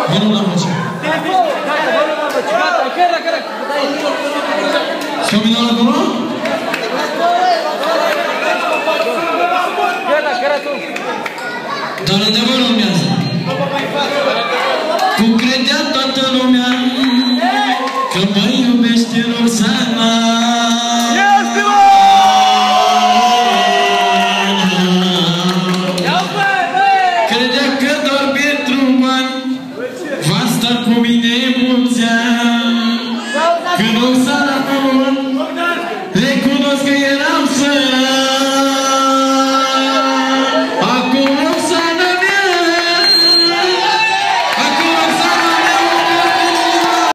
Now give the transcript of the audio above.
Vinul la voce. S-o vinul acolo? Dar adevăr urmează. Cum credea toată lumea că mă iubește Roxana.